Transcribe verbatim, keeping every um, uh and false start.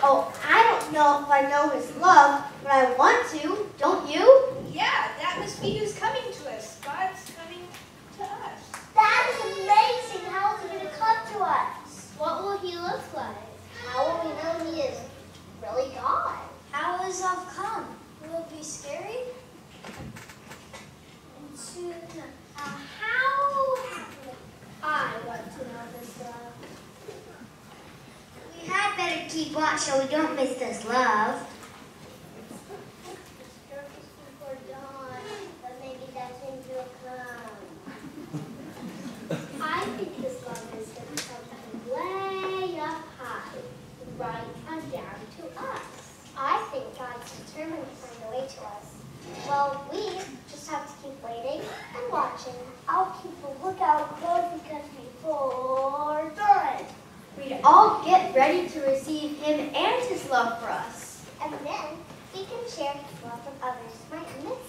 Oh, I don't know if I know his love, but I want to. Don't you? Yeah, that must be who's coming to us. God's coming to us. That is amazing. How is he going to come to us? What will he look like? How will we know he is really God? How will his love come? Will it be scary? And soon, uh, how I want to know this love. We had better keep watch so we don't miss this love. Before dawn, but maybe that thing will come. I think this love is going to come from way up high, right on down to us. I think God's determined to find a way to us. Well, we just have to keep waiting and watching. I'll keep a lookout close because before dawn. We'd all get ready to receive him and his love for us. And then we can share his love with others who might miss